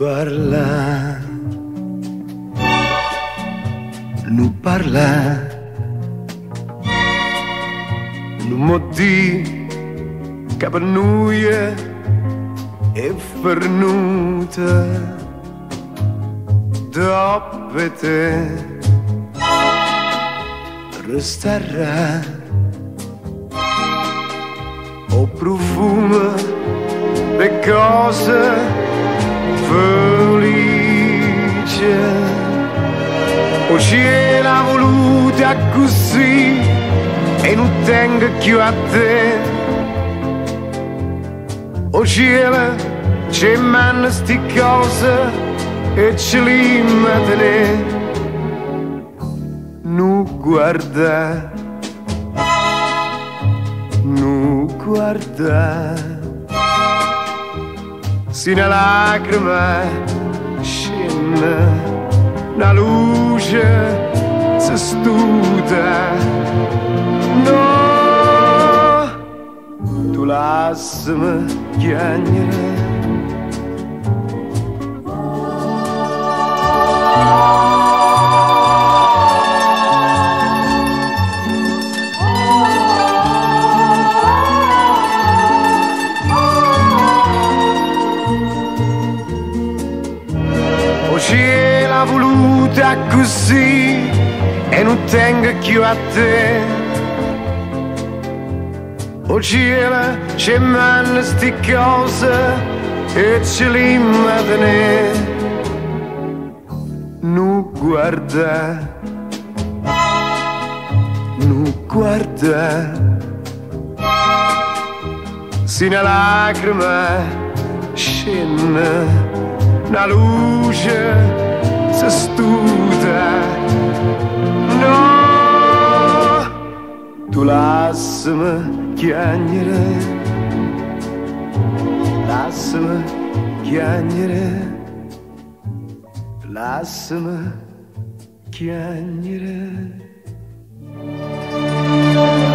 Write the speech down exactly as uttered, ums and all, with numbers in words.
parla, non parla, non modi che per noi è fernuta dopo te resterà o profumo le cose felici o cielo ha voluta così e non tengo più a te o cielo c'è manno sti cose e ce li matene non guarda non guarda si una lacrima scende una luce si studa no tu lasciami piangere o cielo ha voluta così e non tengo più a te o cielo c'è manno sti cose e ce li matene non guarda non guarda si una lacrima scende una luce si studa no tu lasciami piangere lasciami piangere lasciami piangere